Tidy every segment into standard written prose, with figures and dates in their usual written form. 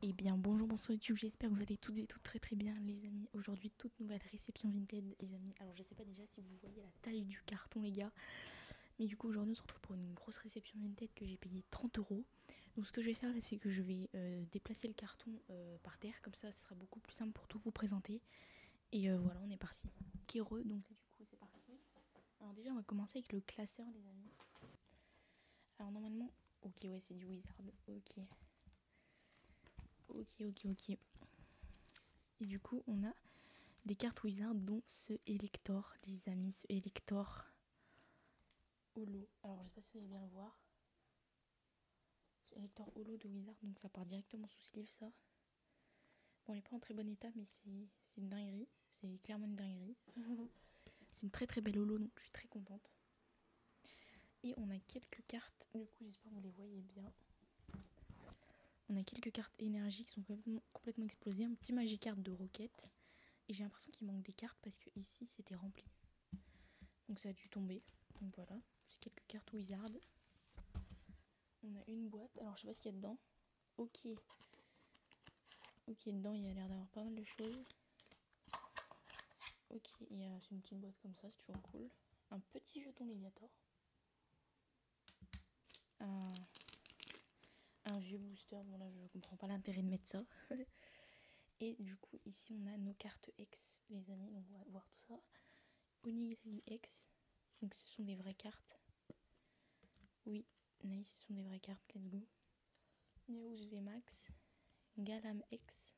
Eh bien bonjour, bonsoir YouTube, j'espère que vous allez toutes et toutes très bien les amis. Aujourd'hui toute nouvelle réception Vinted les amis. Alors je sais pas déjà si vous voyez la taille du carton les gars. Mais du coup aujourd'hui on se retrouve pour une grosse réception Vinted que j'ai payé 30 €. Donc ce que je vais faire là c'est que je vais déplacer le carton par terre. Comme ça ce sera beaucoup plus simple pour tout vous présenter. Et voilà on est parti. Ok heureux donc là, du coup c'est parti. Alors déjà on va commencer avec le classeur les amis. Alors normalement, ok ouais c'est du Wizard, ok. Ok. Et du coup, on a des cartes Wizard, dont ce Elector, les amis, ce Elector Holo. Alors, je sais pas si vous allez bien le voir. Ce Elector Holo de Wizard, donc ça part directement sous sleeve, ça. Bon, il est pas en très bon état, mais c'est une dinguerie. C'est clairement une dinguerie. C'est une très belle Holo, donc je suis très contente. Et on a quelques cartes, du coup, j'espère que vous les voyez bien. On a quelques cartes énergie qui sont complètement explosées. Un petit Magikarp de Rocket. Et j'ai l'impression qu'il manque des cartes parce que ici c'était rempli. Donc ça a dû tomber. Donc voilà, j'ai quelques cartes Wizard. On a une boîte, alors je sais pas ce qu'il y a dedans. Ok. Ok, dedans il y a l'air d'avoir pas mal de choses. Ok, c'est une petite boîte comme ça, c'est toujours cool. Un petit jeton Léviator. Un vieux booster, bon là je comprends pas l'intérêt de mettre ça. Et du coup ici on a nos cartes X les amis, donc on va voir tout ça. Onigiri X, donc ce sont des vraies cartes. Oui, nice, ce sont des vraies cartes, let's go. Miaouz VMAX, Galam X,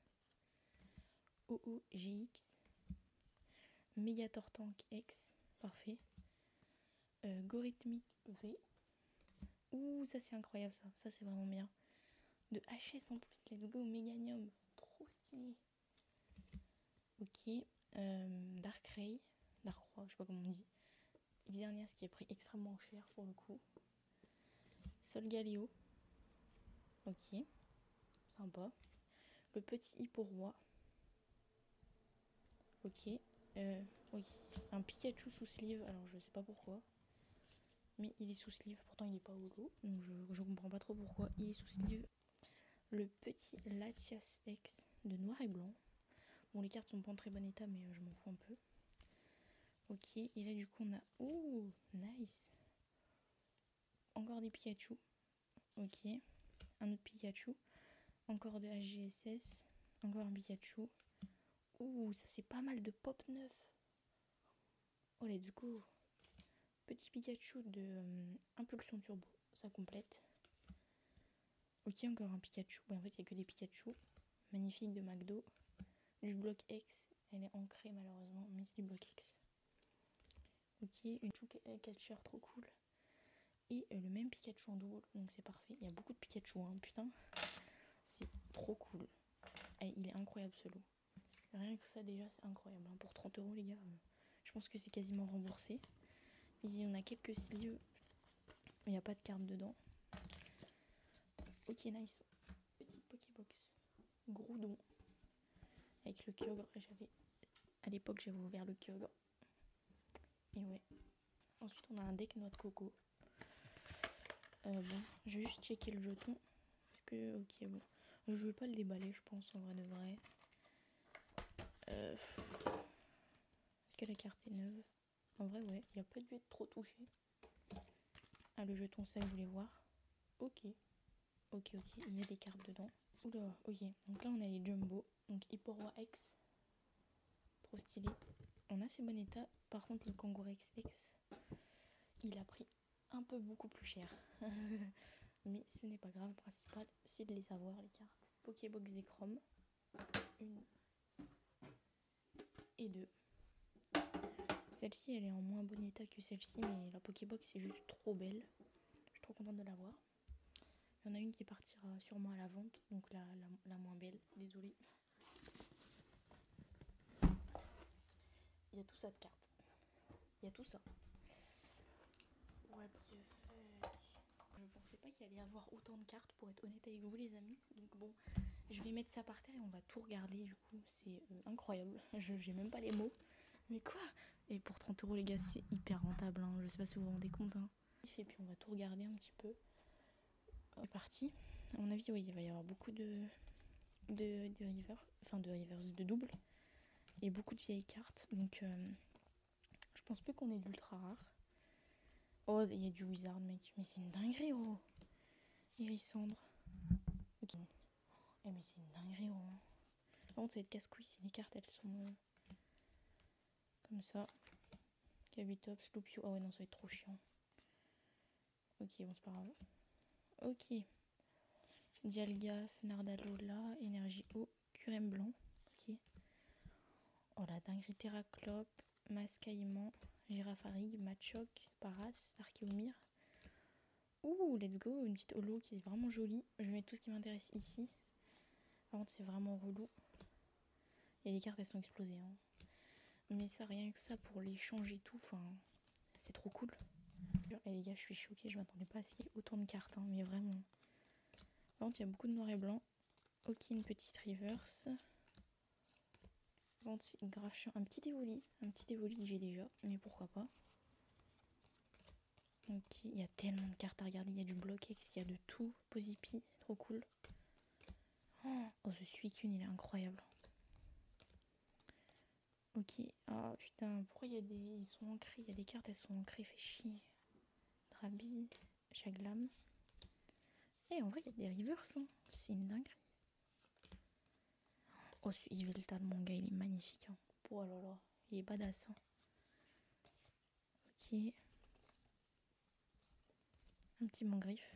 OOGX, Megator Tank X, parfait. Gorithmic V. Ouh, ça c'est incroyable ça, ça c'est vraiment bien. De HS en plus, let's go, Meganium, trop stylé. Ok, Dark Ray, Dark Roi, je sais pas comment on dit. Xerneas qui est pris extrêmement cher pour le coup. Solgaleo, ok, sympa. Le petit Hippo Roi, ok. Oui, un Pikachu sous sleeve, alors je sais pas pourquoi. Mais il est sous sleeve, pourtant il est pas holo, donc je comprends pas trop pourquoi il est sous sleeve. Le petit Latias X de noir et blanc. Bon, les cartes sont pas en très bon état, mais je m'en fous un peu. Ok, et là du coup on a... Ouh, nice. Encore des Pikachu. Ok, un autre Pikachu. Encore de HGSS. Encore un Pikachu. Ouh, ça c'est pas mal de pop neuf. Oh, let's go. Petit Pikachu de Impulsion Turbo, ça complète. Ok, encore un Pikachu. Ouais, en fait, il n'y a que des Pikachu. Magnifique de McDo. Du bloc X. Elle est ancrée malheureusement, mais c'est du bloc X. Ok, une catcher trop cool. Et le même Pikachu en double, donc c'est parfait. Il y a beaucoup de Pikachu, hein, putain. C'est trop cool. Et il est incroyable ce lot. Rien que ça déjà, c'est incroyable. Hein. Pour 30 € les gars, je pense que c'est quasiment remboursé. Ici, on a quelques sleeves. Il n'y a pas de carte dedans. Ok, nice. Petite Pokébox. Groudon. Avec le Kyogre. À l'époque, j'avais ouvert le Kyogre. Et ouais. Ensuite, on a un deck noix de coco. Bon, je vais juste checker le jeton. Est-ce que... Ok, bon. Je vais pas le déballer, je pense, en vrai de vrai. Est-ce que la carte est neuve? En vrai, ouais. Il a pas dû être trop touché. Ah, le jeton, ça, je voulais voir. Ok. Ok. Il y a des cartes dedans. Oula, ok. Donc là, on a les Jumbo. Donc, Hipporoi X. Trop stylé. En assez bon état. Par contre, le Kangourex X, il a pris un peu beaucoup plus cher. Mais ce n'est pas grave, le principal c'est de les avoir les cartes. Pokébox Zekrom, une et deux. Celle-ci elle est en moins bon état que celle-ci, mais la Pokébox est juste trop belle. Je suis trop contente de l'avoir. Il y en a une qui partira sûrement à la vente, donc la moins belle, désolée. Il y a tout ça de cartes. Il y a tout ça. What the fuck. Je pensais pas qu'il allait y avoir autant de cartes pour être honnête avec vous les amis. Donc bon, je vais mettre ça par terre et on va tout regarder du coup. C'est incroyable. J'ai même pas les mots. Mais quoi? Et pour 30 € les gars, c'est hyper rentable. Hein. Je sais pas si vous vous rendez compte. Hein. Et puis on va tout regarder un petit peu. C'est parti. À mon avis, oui, il va y avoir beaucoup de de river, enfin de rivers, de double. Et beaucoup de vieilles cartes. Donc je pense peu qu'on ait d'ultra rare. Oh, il y a du wizard, mec. Mais c'est une dinguerie, oh. Irissandre. Ok. Eh, mais c'est une dinguerie, oh. Par contre, ça va être casse-couille si les cartes elles sont comme ça. Kabutops, Lupio. Ah ouais, non, ça va être trop chiant. Ok, bon, c'est pas grave. Ok. Dialga, Fenardalola, Énergie eau, Curem blanc. Ok. Oh la dinguerie, Terraclope, Mascaïman, Girafarig, Machoc, Paras, Archéomir. Ouh, let's go, une petite holo qui est vraiment jolie. Je vais mettre tout ce qui m'intéresse ici. Par contre, c'est vraiment relou. Il y a des cartes, elles sont explosées. Hein. Mais ça, rien que ça, pour l'échange et tout, enfin, c'est trop cool. Et les gars, je suis choquée, je m'attendais pas à ce qu'il y ait autant de cartes, hein, mais vraiment. Par contre, il y a beaucoup de noir et blanc. Ok, une petite reverse. Par contre, c'est grave chiant. Un petit évoli que j'ai déjà, mais pourquoi pas. Ok, il y a tellement de cartes à regarder. Il y a du Block-X, il y a de tout. Posipi, trop cool. Oh, ce Suicune, il est incroyable. Ok, ah putain, pourquoi il y a des... Ils sont ancrés, il y a des cartes, elles sont ancrées, fait chier. Drabi, Chaglam. Eh, en vrai, il y a des reverse, hein. C'est une dinguerie. Oh, ce Yveltal, mon gars, il est magnifique. Hein. Oh là là, il est badass. Hein. Ok. Un petit mangriffe.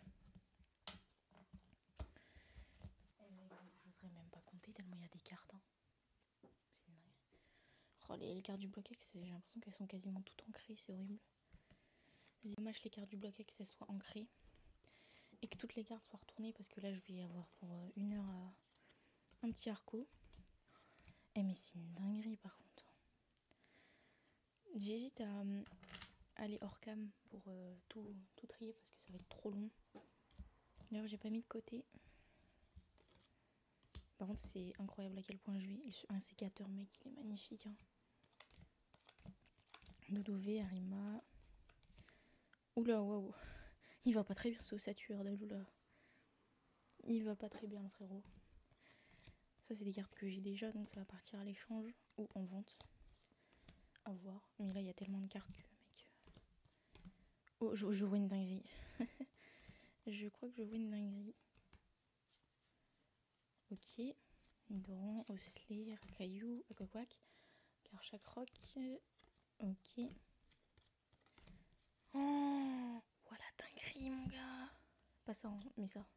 J'oserais même pas compter tellement il y a des cartes. Hein. C'est une dinguerie. Oh, les cartes du bloc X, j'ai l'impression qu'elles sont quasiment toutes ancrées, c'est horrible. C'est dommage que les cartes du bloc X, elles soient ancrées. Et que toutes les cartes soient retournées parce que là, je vais avoir pour 1 heure un petit arco. Eh, mais c'est une dinguerie par contre. J'hésite à aller hors cam pour tout trier parce que ça va être trop long. D'ailleurs, j'ai pas mis de côté. Par contre, c'est incroyable à quel point je vais. Un sécateur, mec, il est magnifique. Hein. Doudouvé, Arima. Oula, waouh. Il va pas très bien ce ossature d'Aloula. Il va pas très bien, le frérot. Ça, c'est des cartes que j'ai déjà, donc ça va partir à l'échange ou en vente. À voir. Mais là, il y a tellement de cartes que, mec. Oh, je vois une dinguerie. Je crois que je vois une dinguerie. Ok. Doran, Osley, Rakayu, Aquaquac, Karchakroc. Ok. Oh, voilà dinguerie, mon gars. Pas ça, hein, mais ça.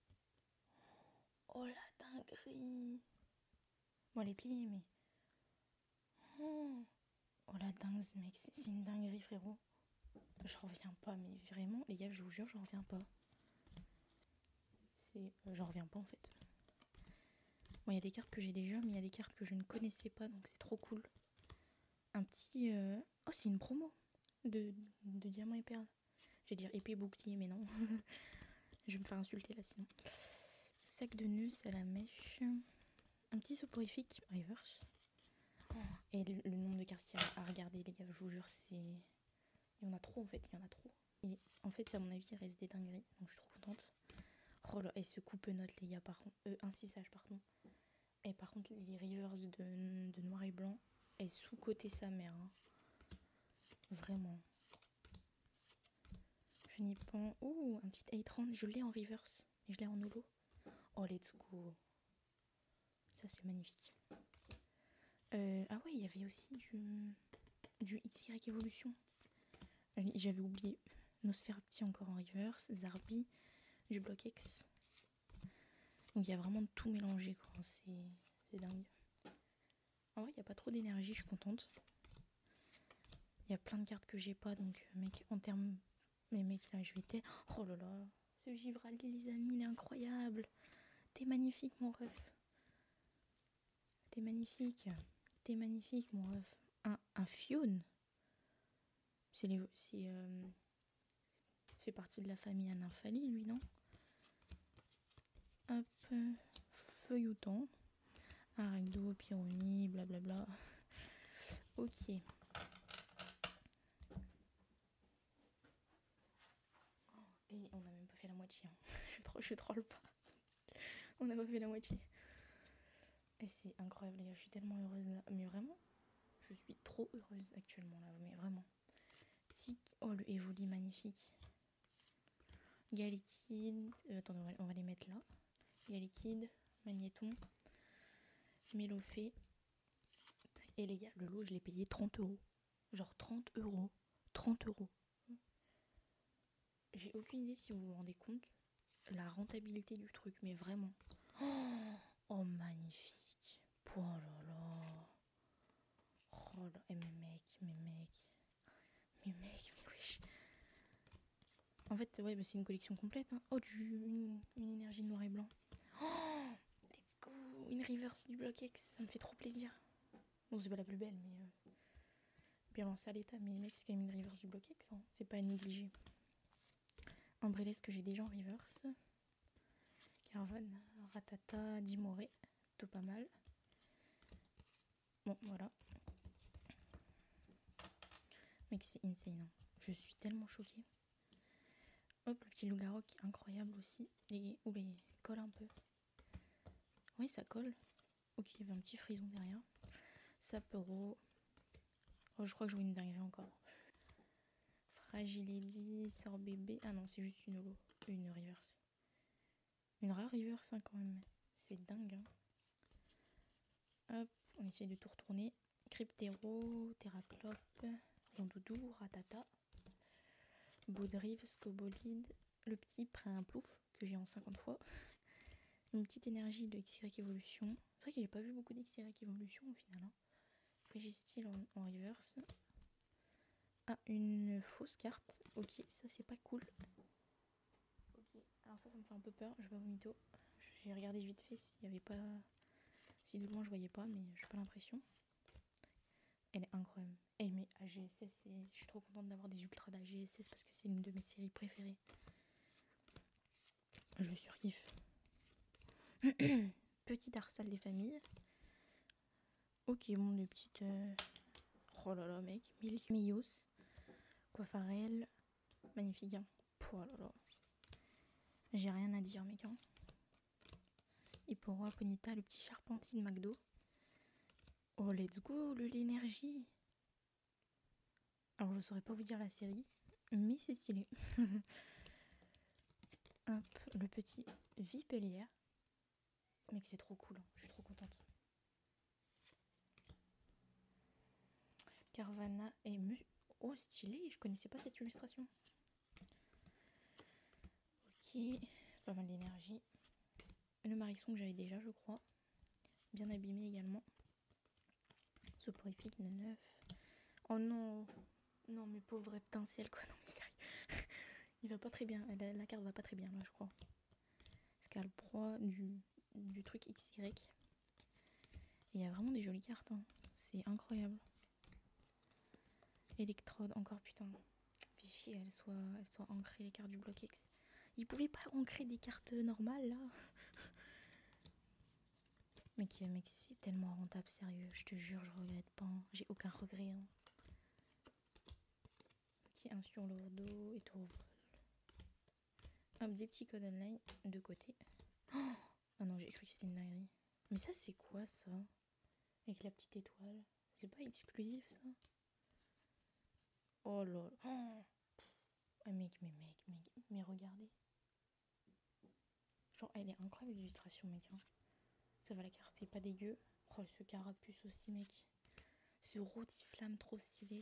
Oh la dinguerie. Bon, elle est pliée, mais. Oh, la dingue, mec. C'est une dinguerie, frérot. Je reviens pas, mais vraiment, les gars, je vous jure, j'en reviens pas. J'en reviens pas en fait. Bon, il y a des cartes que j'ai déjà, mais il y a des cartes que je ne connaissais pas, donc c'est trop cool. Un petit. Oh, c'est une promo de diamants et perles. Je vais dire épée bouclier, mais non. Je vais me faire insulter là sinon. Sac de nœuds à la mèche. Un petit soporifique reverse. Oh, et le nombre de cartes qu'il y a à regarder, les gars, je vous jure, c'est. Il y en a trop en fait, il y en a trop. Et en fait, à mon avis, il reste des dingueries, donc je suis trop contente. Oh là, et ce coupe-note, les gars, par contre. Un cissage, pardon. Et par contre, les rivers de noir et blanc est sous-côté sa mère. Hein. Vraiment. Je n'y pense. Oh, un petit 8-30. Je l'ai en reverse. Et je l'ai en holo. Oh, let's go. Ça, c'est magnifique. Ah ouais, il y avait aussi du XY Evolution. J'avais oublié. Nosferapti encore en reverse. Zarbi. Du Block X. Donc, il y a vraiment tout mélangé, quoi. C'est dingue. En vrai, il n'y a pas trop d'énergie. Je suis contente. Il y a plein de cartes que j'ai pas. Donc, mec, en termes... Mais mec, là, je vais t'aider. Oh là là. Ce Givraldi, les amis, il est incroyable. T'es magnifique, mon ref. T'es magnifique. T'es magnifique, mon ref. Un Fion. C'est fait partie de la famille Aninfali, lui, non? Hop. Feuilleton. Aragdo, Pyroni, blablabla. Ok. Et on n'a même pas fait la moitié. Hein. je troll pas. On n'a pas fait la moitié. Et c'est incroyable, les gars. Je suis tellement heureuse là. Mais vraiment, je suis trop heureuse actuellement là. Mais vraiment. Tic. Oh, le Evoli magnifique. Galliquide. Attendez, on va les mettre là. Galliquide, Magnéton, Mélofée. Et les gars, le lot, je l'ai payé 30 euros. Genre 30 euros. 30 euros. J'ai aucune idée si vous vous rendez compte la rentabilité du truc, mais vraiment. Oh, magnifique. Oh là là. Oh là. Et mes mecs. Mais wesh. En fait, ouais, bah, c'est une collection complète. Hein. Oh, une énergie noir et blanc. Oh, let's go. Une reverse du bloc X. Ça me fait trop plaisir. Bon, c'est pas la plus belle, mais bien lancée à l'état. Mais mec, c'est quand même une reverse du bloc X. Hein. C'est pas à négliger. Umbrelesque que j'ai déjà en reverse. Carvan, Ratata, Dimoré. Tout pas mal. Bon, voilà. Mec, c'est insane. Hein. Je suis tellement choquée. Hop, le petit loup-garou qui est incroyable aussi. Oula, il colle un peu. Oui, ça colle. Ok, il y avait un petit frison derrière. Sapero. Oh, je crois que je vois une dinguerie encore. Fragility, sort bébé. Ah non, c'est juste une holo. Une reverse. Une rare reverse, hein, quand même. C'est dingue. Hein. Hop, on essaye de tout retourner. Cryptero, Terraclope, Rondoudou, Ratata. Baudrive, Scobolide. Le petit prend un plouf que j'ai en 50 fois. Une petite énergie de XY évolution. C'est vrai que j'ai pas vu beaucoup d'XY évolution au final. Hein. Frigistyle en reverse. Ah, une fausse carte. Ok, ça c'est pas cool. Ok, alors ça me fait un peu peur. Je vais pas vomito. J'ai regardé vite fait s'il y avait pas. Si de loin je voyais pas, mais j'ai pas l'impression. Elle est incroyable. Et mais AGSS, je suis trop contente d'avoir des ultras d'AGSS parce que c'est une de mes séries préférées. Je surkiffe. Petit Arsal des familles. Ok, bon, des petites. Oh là là, mec. Mios. Coiffarel. Magnifique, hein. Oh là là. J'ai rien à dire, mec. Hein. Hippora, Ponita, le petit Charpentier de McDo. Oh, let's go, l'énergie. Alors, je saurais pas vous dire la série, mais c'est stylé. Hop, le petit Vipelière. Mec, c'est trop cool. Hein. Je suis trop contente. Carvana et Oh, stylé, je connaissais pas cette illustration. Ok, pas mal d'énergie. Le Marisson que j'avais déjà, je crois. Bien abîmé également. Soporifique, le 9. Oh non. Non, mais pauvre reptinciel, quoi. Non, mais sérieux. Il va pas très bien. La carte va pas très bien, là, je crois. Scalproie du truc XY. Il y a vraiment des jolies cartes. Hein. C'est incroyable. Électrode, encore putain. Fait chier, elles soient ancrées les cartes du bloc X. Ils pouvaient pas ancrer des cartes normales là. Mec, c'est tellement rentable, sérieux. Je te jure, je regrette pas. Hein. J'ai aucun regret. Hein. Ok, un sur l'ordo et tout. Hop, des petits codes online de côté. Oh ah non, j'ai cru que c'était une dinguerie. Mais ça, c'est quoi ça? Avec la petite étoile. C'est pas exclusif ça? Oh là là. Oh ah, mec, mais regardez. Genre, elle est incroyable l'illustration, mec. Hein. Ça va, la carte est pas dégueu. Oh, ce carapuce aussi, mec. Ce rotiflamme trop stylé.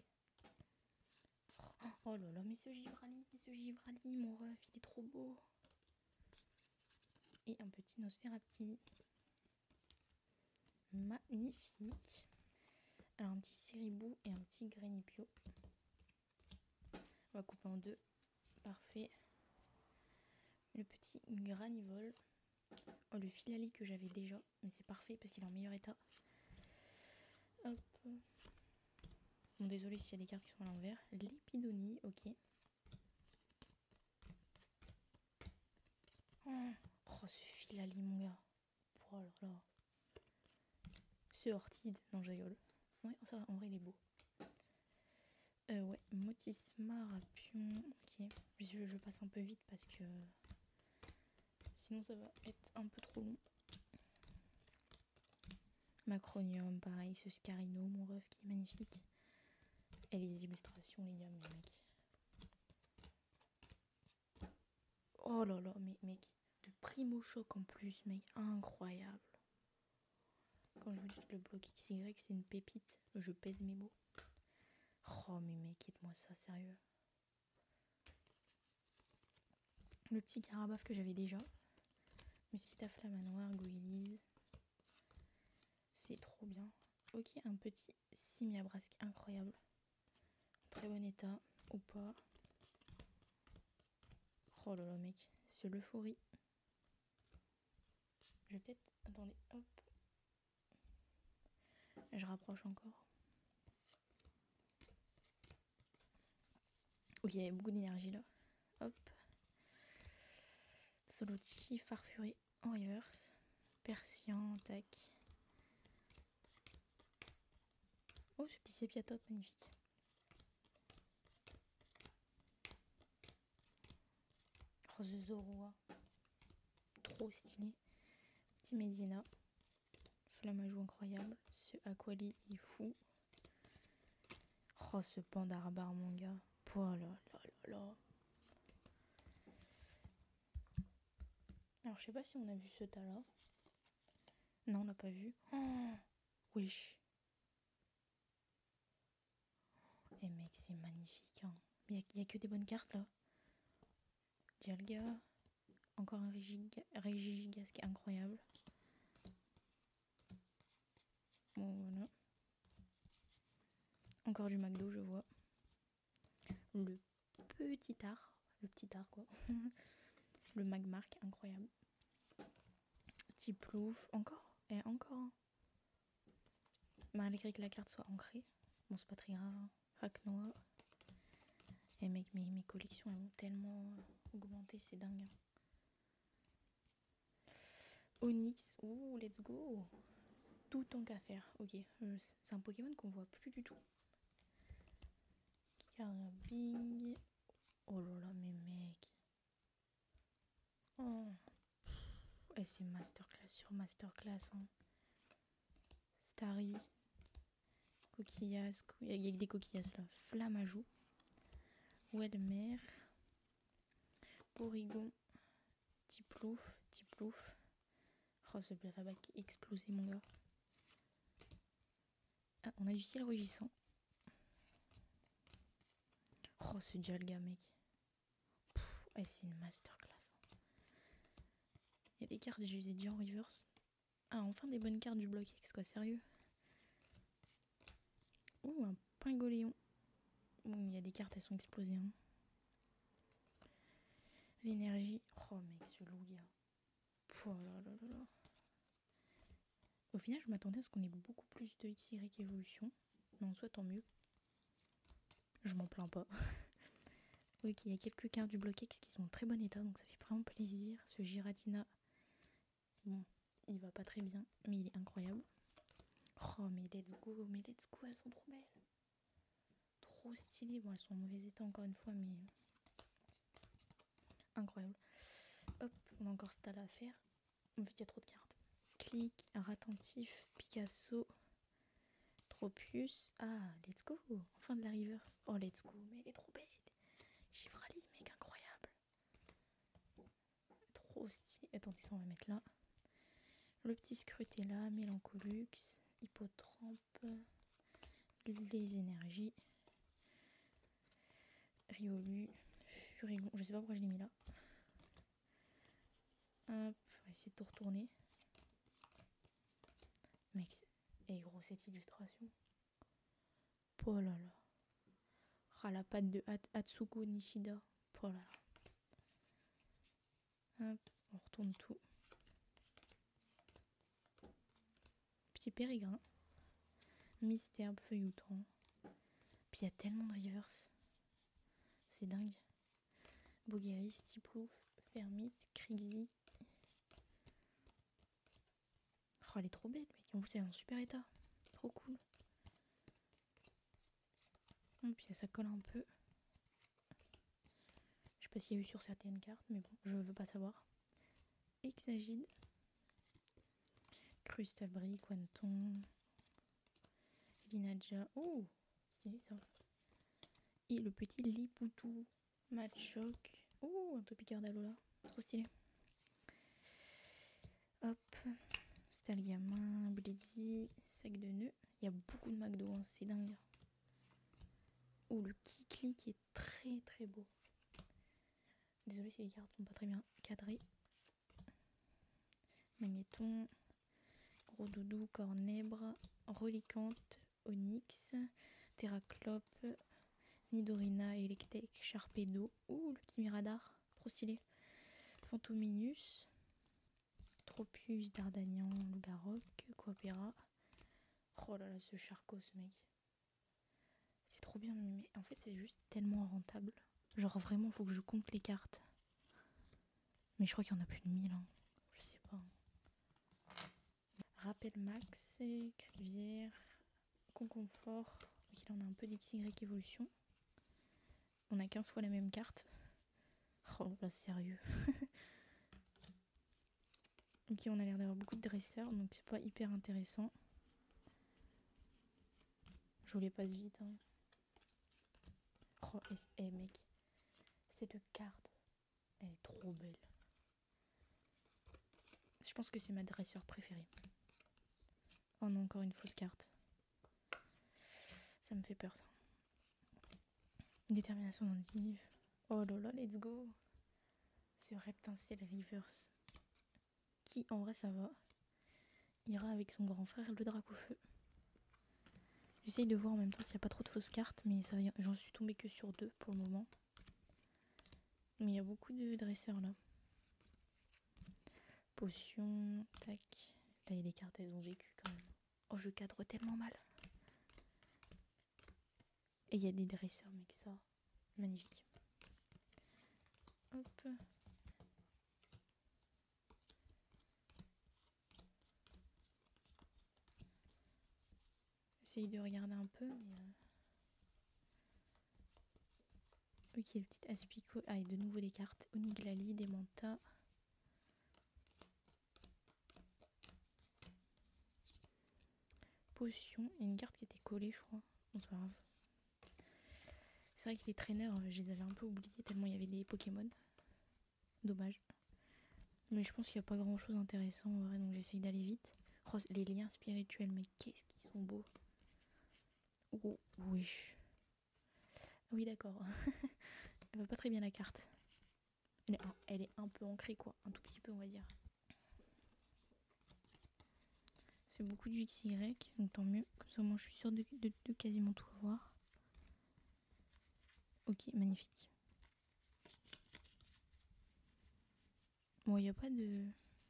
Oh là là, mais ce Givrali, mon ref, il est trop beau. Et un petit Nosferapti. Magnifique. Alors, un petit Ceribou et un petit Grenipio. On va couper en deux. Parfait. Le petit Granivol. Oh, le Filali que j'avais déjà. Mais c'est parfait parce qu'il est en meilleur état. Hop. Bon, désolé s'il y a des cartes qui sont à l'envers. L'épidonie, ok. Oh, ce Filali, mon gars. Oh là là. Ce Ortide. Non, je rigole. Ouais, ça va, en vrai, il est beau. Ouais, Motisma, Rapion. Ok. Je passe un peu vite parce que sinon ça va être un peu trop long. Macronium, pareil, ce Scarino, mon ref qui est magnifique. Et les illustrations, les gars, mais mec. Oh là là, mais mec, de Primo Choc en plus, mec, incroyable. Quand je vous dis que le bloc XY c'est une pépite, je pèse mes mots. Oh mais mec, aide-moi ça, sérieux. Le petit Carabaf que j'avais déjà. Musquita Flamanoir, Goélise. C'est trop bien. Ok, un petit Simiabrasque incroyable. Très bon état, ou pas. Oh là là mec, c'est l'euphorie. Je vais peut-être... Attendez, hop. Je rapproche encore. Ok, il y avait beaucoup d'énergie là. Hop. Solochi, Farfuré en reverse. Persian, tac. Oh, ce petit sépia top, magnifique. Rose Zoroa. Trop stylé. Petit Medina. Flamajou incroyable. Ce Aquali est fou. Oh, ce Pandarabar, mon gars. Oh là là là là. Alors, je sais pas si on a vu ce tas-là. Non, on l'a pas vu. Oh, wesh. Eh mec, c'est magnifique. Hein. Mais il y a que des bonnes cartes, là. Dialga. Encore un Régigigas qui est incroyable. Bon, voilà. Encore du McDo, je vois. Le petit art. Le petit art, quoi. Le Magmark, incroyable. Petit plouf. Encore. Et encore. Malgré que la carte soit ancrée. Bon, c'est pas très grave. Hein. Rack noir. Et mec, mes collections, elles vont tellement augmenter, c'est dingue. Hein. Onyx. Ouh, let's go. Tout tant qu'à faire. Ok, c'est un Pokémon qu'on voit plus du tout. Carabing. Oh là là, mais mec. Oh. Et c'est masterclass sur masterclass. Hein. Starry. Coquillas. Il y a que des coquillas là. Flamajou. Welmer. Porygon. Tiplouf. Tiplouf. Oh, ce Blafabac qui explosé, mon gars. Ah, on a du ciel rugissant. Oh, ce Dialga, mec. Ouais, c'est une masterclass. Il y a des cartes, je les ai déjà en reverse. Ah, enfin des bonnes cartes du bloc X, quoi, sérieux. Ouh, un Pingoléon. Bon, il y a des cartes, elles sont explosées. Hein. L'énergie. Oh, mec, ce Lugia. Oh là là là là. Au final, je m'attendais à ce qu'on ait beaucoup plus de XY évolution. Mais en soit, tant mieux. Je m'en plains pas. Ok, il y a quelques cartes du bloc X qui sont en très bon état, donc ça fait vraiment plaisir. Ce Giratina, bon, il va pas très bien, mais il est incroyable. Oh, mais let's go, elles sont trop belles. Trop stylées. Bon, elles sont en mauvais état encore une fois, mais incroyable. Hop, on a encore ce tas-là à faire. En fait, il y a trop de cartes. Clic, art attentif, Picasso, Tropius. Ah, let's go. Enfin de la reverse. Oh, let's go, mais elle est trop belle. Chivrali, mec, incroyable. Trop stylé. Attendez, ça on va mettre là. Le petit Scrutella, Mélancholux, Hippotrampe, les énergies, Riolu, Furigon. Je sais pas pourquoi je l'ai mis là. Hop, on va essayer de tout retourner. Mec, et gros, cette illustration. Oh là là. Ah, la patte de Atsuko Nishida. Oh là là. Hop, on retourne tout. Petit périgrin. Mystère feuilletant. Puis il y a tellement de reverse. C'est dingue. Bogeris, Tiplouf, Fermite, Krixi. Oh, elle est trop belle, mec. En plus, elle est en super état. Trop cool. Et puis ça colle un peu. Je sais pas s'il y a eu sur certaines cartes, mais bon, je veux pas savoir. Exagide. Crustabri, Quanton, Linaja. Oh, stylé ça. Et le petit Lipoutou, Machoc. Oh, un Topicardalola. Trop stylé. Hop. Stalgamin, Blitzy, sac de nœuds. Il y a beaucoup de McDo, hein, c'est dingue. Oh, le Kikli qui est très très beau. Désolée si les cartes sont pas très bien cadrées. Magnéton, Gros Doudou, Cornèbre, Relicante, Onyx, Terraclope, Nidorina, Electek, Sharpedo. Ouh, le petit Miradar, trop stylé. Fantominus, Tropius, Dardagnan, Lougaroc, Coopéra. Oh là là, ce Charcot, ce mec. C'est trop bien, mais en fait, c'est juste tellement rentable. Genre, vraiment, faut que je compte les cartes. Mais je crois qu'il y en a plus de 1000, hein. Je sais pas. Rappel Max, Crivière, Conconfort. Ok, là, on a un peu d'XY évolution. On a 15 fois la même carte. Oh là, sérieux. Ok, on a l'air d'avoir beaucoup de dresseurs, donc c'est pas hyper intéressant. Je les passe vite, hein. Oh, mec. Cette carte, elle est trop belle. Je pense que c'est ma dresseur préférée. Oh non, encore une fausse carte. Ça me fait peur, ça. Détermination dentive. Oh là là, let's go. C'est vrai, putain, c'est le reverse. Qui, en vrai, ça va. Ira avec son grand frère, le Dracofeu. J'essaye de voir en même temps s'il n'y a pas trop de fausses cartes, mais j'en suis tombée que sur 2 pour le moment. Mais il y a beaucoup de dresseurs là. Potion, tac. Là, il y a des cartes, elles ont vécu quand même. Oh, je cadre tellement mal. Et il y a des dresseurs, mec, ça. Magnifique. Hop. J'essaye de regarder un peu, mais... Ok, le petit Aspico. Ah, et de nouveau des cartes. Oniglali, des Manta. Potion. Et une carte qui était collée, je crois. Bon, c'est pas grave. C'est vrai que les traîneurs, je les avais un peu oubliés tellement il y avait des Pokémon. Dommage. Mais je pense qu'il n'y a pas grand chose d'intéressant en vrai, donc j'essaye d'aller vite. Oh, les liens spirituels, mais qu'est-ce qu'ils sont beaux. Oh, oui. Ah oui, d'accord. Elle va pas très bien la carte. Elle est un peu ancrée, quoi. Un tout petit peu, on va dire. C'est beaucoup du XY, donc tant mieux. Comme ça, moi, je suis sûre de quasiment tout voir. Ok, magnifique. Bon, il n'y a pas de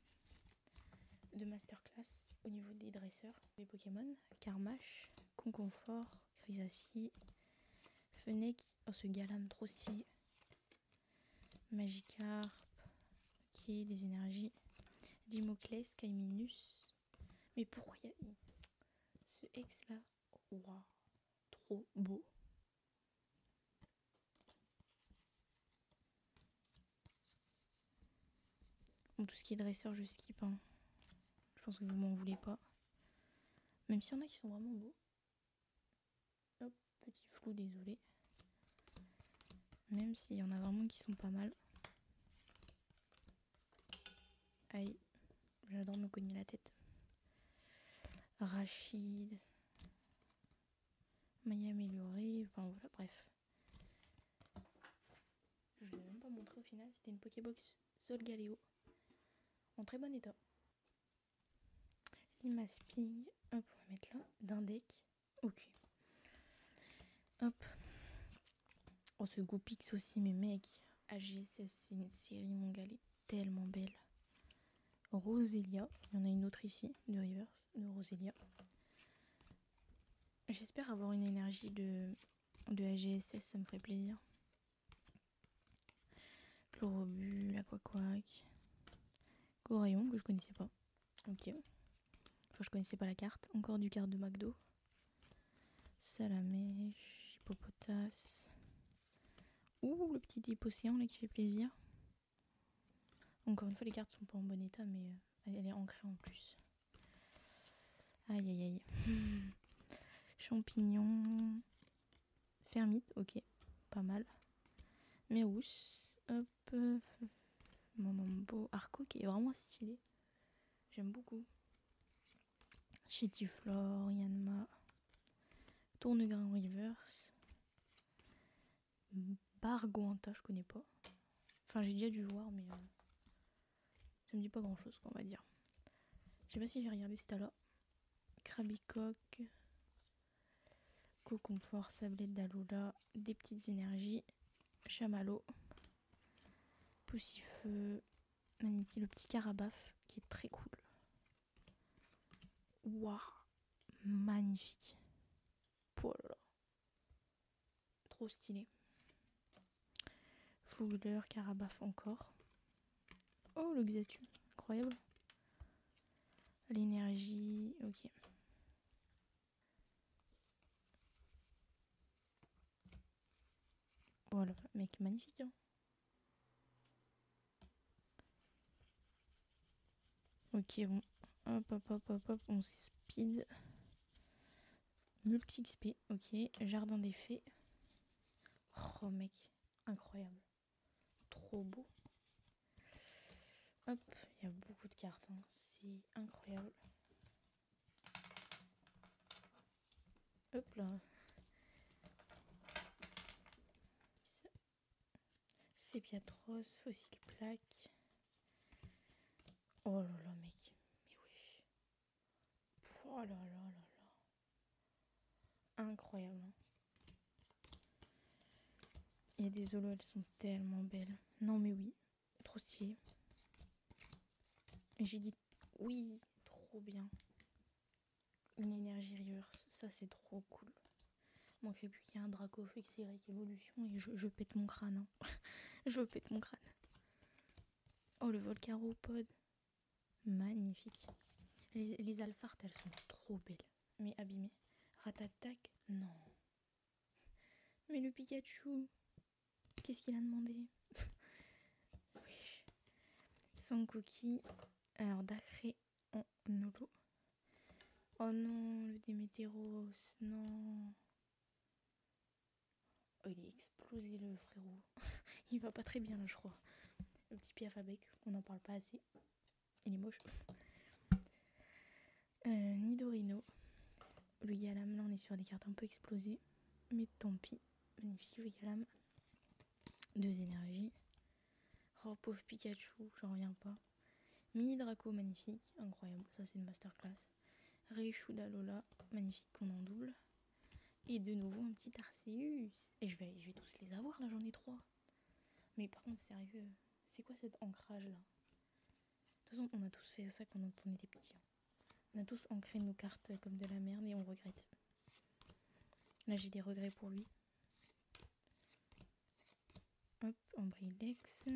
masterclass au niveau des dresseurs, des Pokémon. Carmache, Conconfort, Grisacier, Fennec. Oh, ce Galam, trop stylé. Magikarp. Ok, des énergies. Dimoclès, Kaiminus. Mais pourquoi il y a ce X là? Waouh, trop beau. Bon, tout ce qui est dresseur, je skip, hein. Je pense que vous m'en voulez pas. Même s'il y en a qui sont vraiment beaux. Hop, petit flou, désolé. Même s'il y en a vraiment qui sont pas mal. Aïe, j'adore me cogner la tête. Rachid. Maya améliorée. Enfin voilà, bref. Je ne l'ai même pas montré au final. C'était une Pokébox Solgaleo. En très bon état. Limasping. Hop, on va mettre là. D'un deck. Ok. Hop. Oh, ce Goupix aussi, mais mec. AGSS, c'est une série, mon gars, elle est tellement belle. Roselia. Il y en a une autre ici, de Reverse, de Roselia. J'espère avoir une énergie de AGSS, ça me ferait plaisir. Chlorobule, Aquaquac. Corayon, que je connaissais pas. Ok. Enfin, je connaissais pas la carte. Encore du carte de McDo. Salamèche, Hippopotas. Ouh, le petit Déposséant là qui fait plaisir. Encore une fois, les cartes sont pas en bon état, mais elle est ancrée en plus. Aïe aïe aïe. Champignons. Fermite, ok. Pas mal. Mérous. Hop. Mamambo. Arco qui est vraiment stylé. J'aime beaucoup. Chitiflore, Yanma. Tournegrain reverse. Barguanta, je connais pas. Enfin, j'ai déjà dû voir, mais ça me dit pas grand chose, on va dire. Je sais pas si j'ai regardé, c'était là. Crabicoque. Coconfort, sablette d'Alola. Des petites énergies. Chamallow. Poussifeu. Maniti, le petit carabaf qui est très cool. Waouh, magnifique. Oh là là. Trop stylé. Fougler, carabaf encore. Oh, le Xatu, incroyable. L'énergie, ok. Voilà, mec, magnifique. Hein. Ok, bon. Hop, hop, hop, hop, hop, on speed. Multi-XP, ok. Jardin des fées. Oh, mec, incroyable. Trop beau. Hop, il y a beaucoup de cartes. Hein. C'est incroyable. Hop là. Sépiatros, fossile plaque. Oh là là, mec. Mais oui. Oh là là là là. Incroyable. Hein. Il y a des holos, elles sont tellement belles. Non mais oui. Trop stylé. J'ai dit oui. Trop bien. Une énergie reverse. Ça c'est trop cool. Il manquerait plus qu'il y ait un Dracofeu XY évolution et je pète mon crâne. Hein. Je pète mon crâne. Oh le Volcaropod. Magnifique. Les alphartes, elles sont trop belles. Mais abîmées. Ratatak, non. Mais le Pikachu, qu'est-ce qu'il a demandé? Oui. Sankoki. Alors, Dacré en holo. Oh non, le Démétéros, non. Oh, il est explosé le frérot. Il va pas très bien là, je crois. Le petit Piafabec, on n'en parle pas assez. Il est moche. Nidorino. Le Yalam, là on est sur des cartes un peu explosées. Mais tant pis. Magnifique le Yalam. 2 énergies. Oh pauvre Pikachu, j'en reviens pas. Mini Draco, magnifique, incroyable, ça c'est une masterclass. Raichu d'Alola, magnifique qu'on en double. Et de nouveau un petit Arceus. Et je vais tous les avoir là, j'en ai 3. Mais par contre, sérieux, c'est quoi cet ancrage là? De toute façon, on a tous fait ça quand on était petits. On a tous ancré nos cartes comme de la merde et on regrette. Là, j'ai des regrets pour lui. Hop, Ambrilex.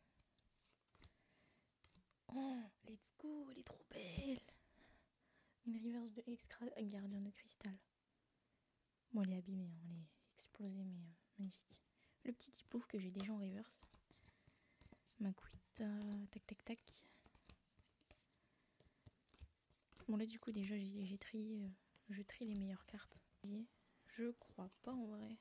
Oh, let's go, elle est trop belle. Une reverse de extra gardien de cristal. Bon, elle est abîmée, hein, elle est explosée, mais magnifique. Le petit Tiplouf que j'ai déjà en reverse. Makuita, tac tac tac. Bon, là, du coup, déjà, j'ai trié. Je trie les meilleures cartes. Je crois pas en vrai.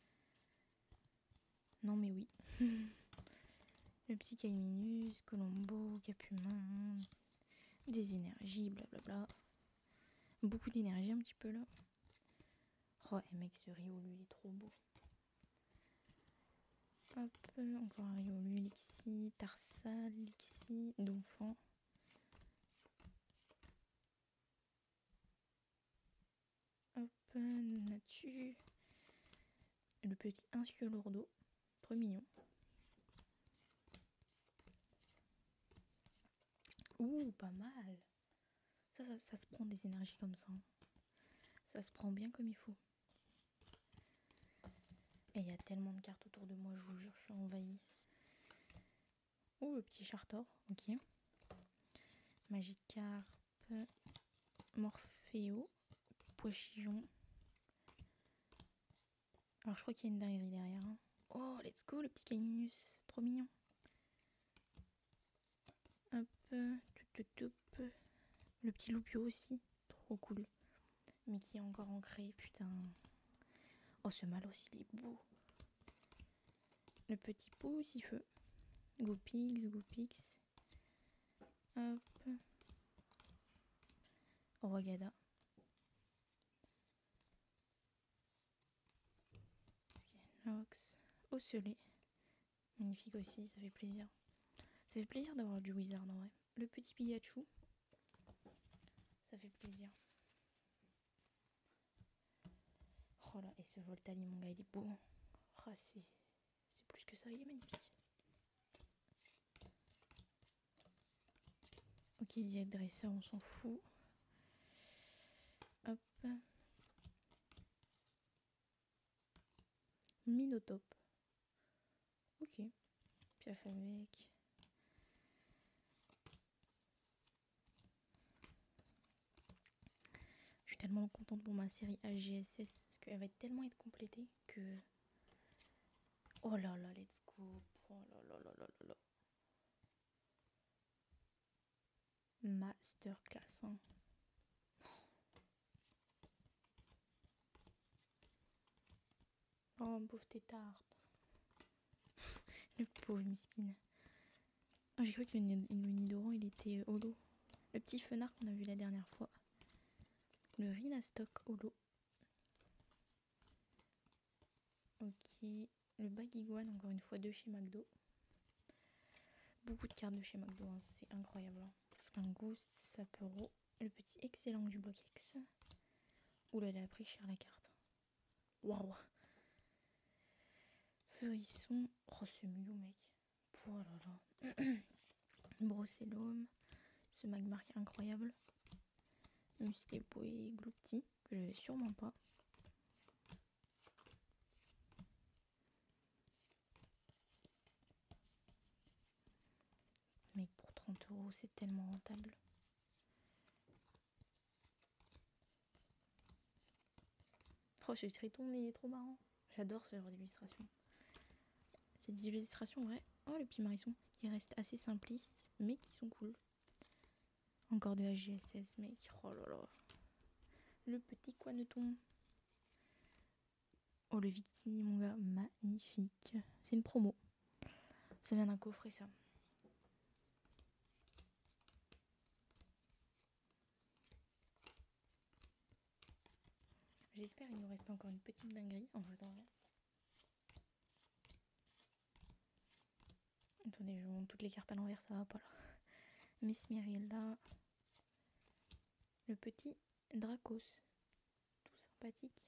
Non, mais oui. Le petit Caiminus, Colombo, Capumin. Des énergies, blablabla. Beaucoup d'énergie un petit peu là. Oh, et mec, ce Riolu, il est trop beau. Hop, encore un Riolu, Lixi, Tarsal, Lixi, Donphan. Hop, Natu. Le petit Insciolourdo, trop mignon. Ouh, pas mal. Ça se prend des énergies comme ça. Hein. Ça se prend bien comme il faut. Et il y a tellement de cartes autour de moi, je vous jure, je suis envahie. Oh, le petit Chartor, ok. Magikarp, Morpheo, Poichillon. Alors, je crois qu'il y a une dinguerie derrière. Hein. Oh, let's go, le petit Caninus, trop mignon. Hop, le petit Loupio aussi. trop cool. Mais qui est encore ancré, putain. Oh, ce Malos, il est beau. Le petit Poussifeu. Goopix, Goopix. Hop. Rogada. Nox. Ocellé. Magnifique aussi, ça fait plaisir. Ça fait plaisir d'avoir du wizard en vrai. Le petit Pikachu. Ça fait plaisir. Oh là, et ce Voltali, mon gars, il est beau. Oh, c'est plus que ça, il est magnifique. Ok, Diet Dresser, on s'en fout. Hop. Minotop. Ok. Piaf avec. Je suis tellement contente pour ma série AGSS parce qu'elle va tellement être complétée que... Oh là là, let's go. Oh là là là là là là. Masterclass. Hein. Oh, pauvre tétard. Le pauvre miskin. Oh, j'ai cru que le Nidoran il était holo. Le petit Fenard qu'on a vu la dernière fois. Le Rhinastock holo. Ok. Le Baguiguan, encore une fois, de chez McDo. Beaucoup de cartes de chez McDo, hein. C'est incroyable. Hein. Flingoost, Sapero. Le petit excellent du bloc X. Oula, elle a pris cher la carte. Waouh. Feurisson. Oh, c'est mieux, mec. Oh là là. Brocellum. Ce Magmar qui est incroyable. Mustepo et Gloupti, que je vais sûrement pas. Mec, pour 30 €, c'est tellement rentable. Oh, ce Triton, mais il est trop marrant. J'adore ce genre d'illustration. Ces illustrations, ouais. Oh, les petits marissons, qui restent assez simplistes, mais qui sont cool. Encore de la GSS, mec. Oh là là. Le petit Quaneton. Oh, le Victini, mon gars. Magnifique. C'est une promo. Ça vient d'un coffret, ça. J'espère qu'il nous reste encore une petite dinguerie. En vrai, attendez, je monte toutes les cartes à l'envers, ça va pas là. Mesmerilla. Le petit Dracos. Tout sympathique.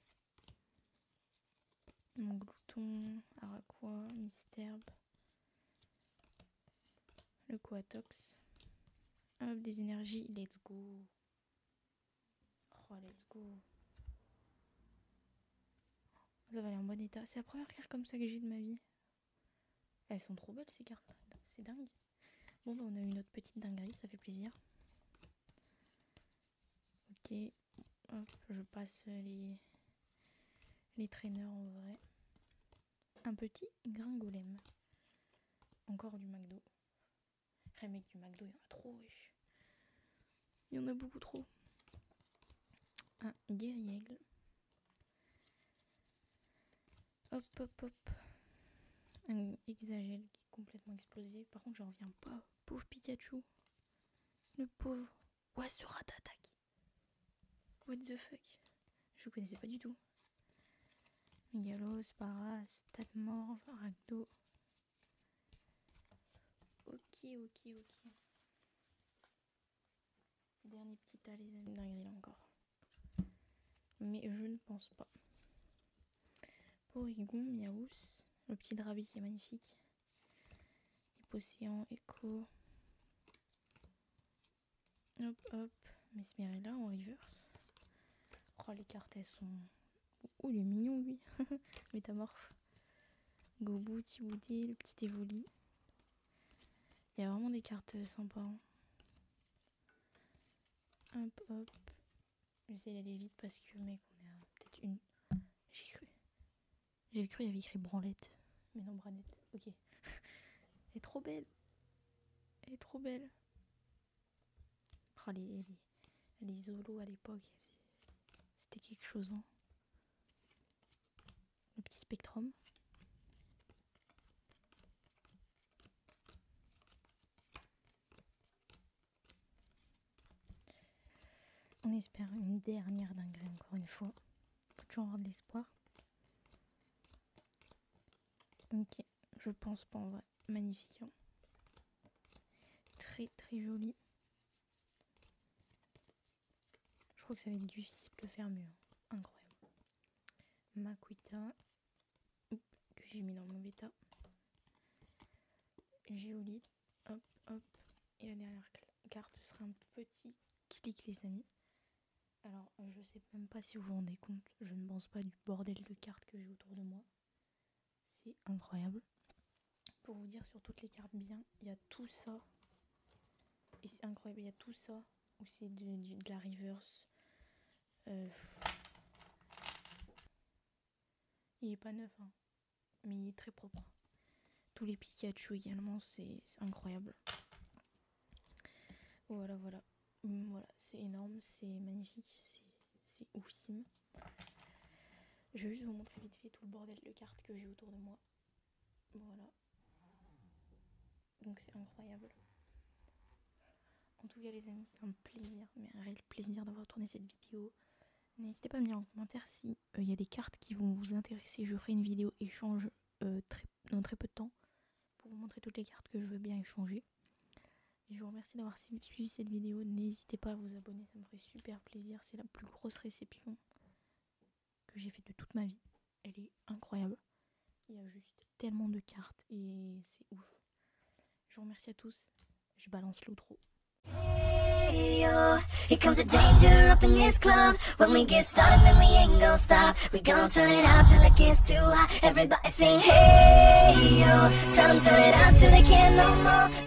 Mon glouton, Araqua, Misterbe. Le Coatox. Hop, des énergies, let's go. Oh, let's go. Ça va aller en bon état. C'est la première carte comme ça que j'ai de ma vie. Elles sont trop belles ces cartes. C'est dingue. Bon, bah, on a eu notre petite dinguerie, ça fait plaisir. Ok. Hop, je passe les traîneurs en vrai. Un petit Gringolem. Encore du McDo. Eh mec, du McDo, il y en a trop, wesh. Il y en a beaucoup trop. Un Guériaigle. Hop, hop, hop. Un Exagel qui est complètement explosé. Par contre, j'en reviens pas. Pauvre Pikachu. Le pauvre. Ouais, ce rat d'attaque. What the fuck. Je connaissais pas du tout. Megalos, Paras, Tatmorph, Ragdo. Ok, ok, ok. Dernier petit tas, les amis. Dinguerie là encore. Mais je ne pense pas. Porygon, Miaous. Le petit Drabi qui est magnifique. Hypocéan, Echo. Hop, hop. Mesmerilla en reverse. Oh, les cartes, elles sont... Oh, il est mignon, lui. Métamorphe. Gobu, Tiboudé, le petit Evoli. Il y a vraiment des cartes sympas. Hein. Hop, hop. J'essaie d'aller vite parce que, mec, on est à peut-être une... J'ai cru qu'il y avait écrit branlette. Mais non, branlette. Ok. Elle est trop belle. Elle est trop belle. Oh, Les holos à l'époque, c'était quelque chose, hein. Le petit Spectrum. On espère une dernière dinguerie encore une fois. Faut toujours avoir de l'espoir. Ok, je pense pas en vrai. Magnifique, hein. Très très joli. Je crois que ça va être difficile de faire mieux, hein. Incroyable. Makuita, que j'ai mis dans le mauvais tas. Géolite, hop hop. Et la dernière carte sera un petit clic, les amis. Alors, je sais même pas si vous vous rendez compte, je ne pense pas du bordel de cartes que j'ai autour de moi. C'est incroyable. Pour vous dire sur toutes les cartes bien, il y a tout ça. Et c'est incroyable, il y a tout ça. Où c'est de la reverse. Il est pas neuf, hein, mais il est très propre. Tous les Pikachu également, c'est incroyable. Voilà, voilà. Voilà, c'est énorme, c'est magnifique, c'est oufissime. Je vais juste vous montrer vite fait tout le bordel de cartes que j'ai autour de moi. Voilà. Donc c'est incroyable. En tout cas les amis, c'est un plaisir, mais un réel plaisir d'avoir tourné cette vidéo. N'hésitez pas à me dire en commentaire si y a des cartes qui vont vous intéresser. Je ferai une vidéo échange dans très peu de temps pour vous montrer toutes les cartes que je veux bien échanger. Et je vous remercie d'avoir suivi cette vidéo. N'hésitez pas à vous abonner, ça me ferait super plaisir. C'est la plus grosse réception que j'ai faite de toute ma vie. Elle est incroyable. Il y a juste tellement de cartes et c'est ouf. Je vous remercie à tous. Je balance l'outro. Hey yo, here comes the danger up in this club. When we get started, man, we ain't gon' stop. We gon' turn it out till it gets too hot. Everybody sing, hey yo, tell them turn it out till they can't no more.